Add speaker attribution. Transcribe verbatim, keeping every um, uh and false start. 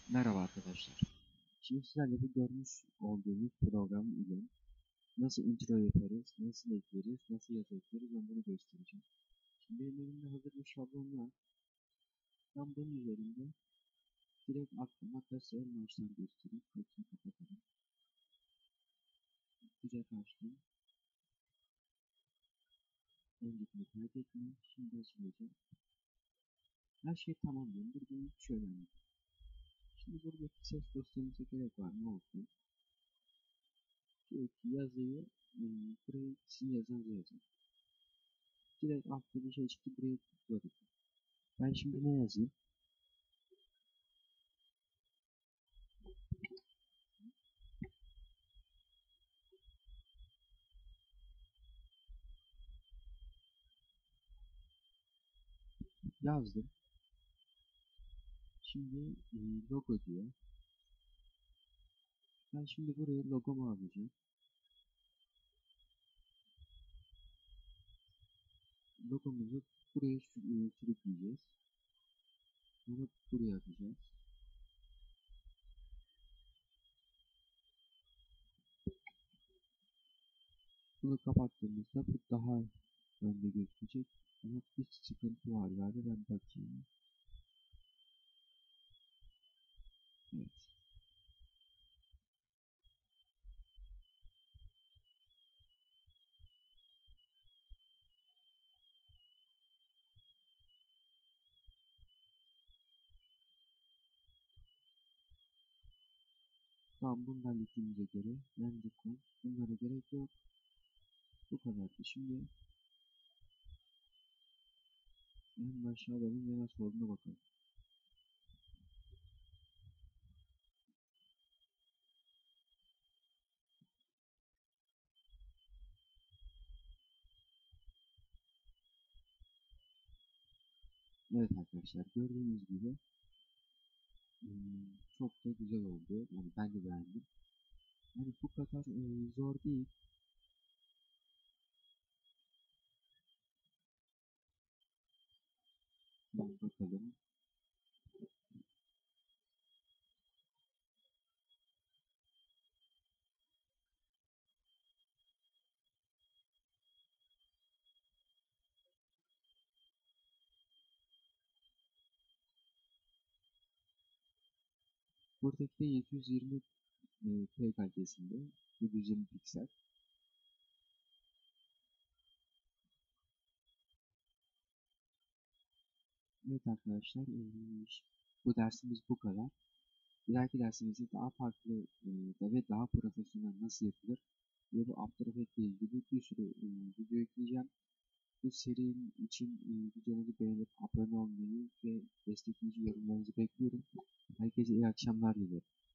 Speaker 1: Merhaba arkadaşlar. Şimdi sizlerle bu görmüş olduğunuz program ile nasıl intro yaparız, nasıl ekleriz, nasıl yazı ekleriz ben bunu göstereceğim. Şimdi benim elimde hazır bir şablon var. Ben bunun üzerinde direkt aklıma tasarım başlar göstereyim. Hepsini kapatalım. Güzel açtım. Öncekini kaydetmem. Şimdi açılacağım. Her şey tamam diyorum. Burada hiç önemli. Şimdi buradaki ses dosyamıza gerek var. Ne olsun? Diyor ki yazıyı ıı, buraya sizin yazınızı yazın. Direkt altta bir şey çıktı. Buraya tıkladık. Ben şimdi ne yazayım? Yazdım. Şimdi e, logo diyor. Ben şimdi buraya logomu alacağım. Logomuzu buraya sü- e, sürükleyeceğiz. Bunu buraya atacağız. Bunu kapattığımızda bu daha önde gözükecek. Ama bir sıkıntı var galiba, ben bakayım. Evet. Tamam, bunu hallettiğimize göre render cons, bunlara gerek yok. Bu kadardı. Şimdi en başa alalım ve nasıl olduğuna bakalım. Evet arkadaşlar, gördüğünüz gibi hmm, çok da güzel oldu. Yani ben de beğendim. Yani bu kadar e, zor değil. Şimdi bakalım. Buradaki de yedi yüz yirmi e, p kalitesinde, yedi yüz yirmi piksel. Evet arkadaşlar, e, bu dersimiz bu kadar. Bir dahaki dersimizde daha farklı e, da ve daha profesyonel nasıl yapılır ve bu After Effects ile ilgili bir sürü e, video ekleyeceğim. Bu serinin için e, videomuzu beğenip abone olmayı ve destekleyici yorumlarınızı bekliyorum. Herkese iyi akşamlar dilerim.